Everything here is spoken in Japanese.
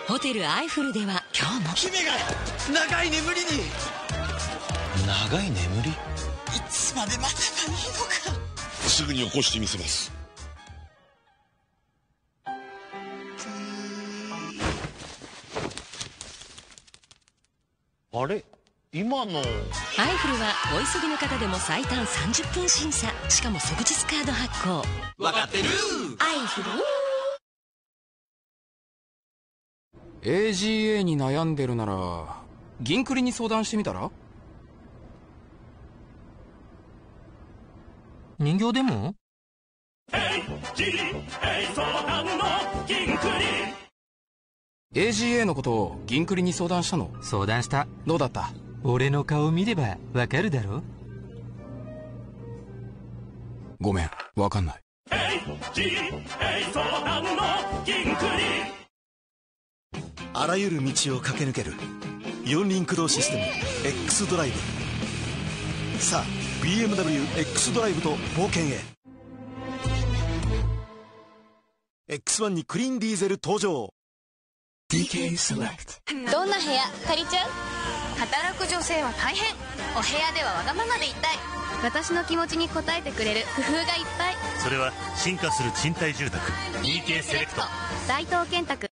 ホテルアイフルでは今日も姫が長い眠りに。 長い眠り？ いつまで待てばいいのか。 すぐに起こしてみせます。 あれ、今の。 アイフルはお急ぎの方でも最短30分審査、しかも即日カード発行。 わかってる。 アイフル。 AGA に悩んでるなら銀クリに相談してみたら？ 人形でも？ AGA 相談の銀クリ。 AGA のことを銀クリに相談したの？ 相談した。 どうだった？ 俺の顔見ればわかるだろ。 ごめん、わかんない。 AGA 相談の銀クリ。 あらゆる道を駆け抜ける四輪駆動システム X ドライブ。さあ BMW X ドライブと冒険へ。 X1 にクリーンディーゼル登場。 DK セレクト。どんな部屋借りちゃう？働く女性は大変。お部屋ではわがままでいたい。私の気持ちに応えてくれる工夫がいっぱい。 それは進化する賃貸住宅 DK セレクト。 大東建託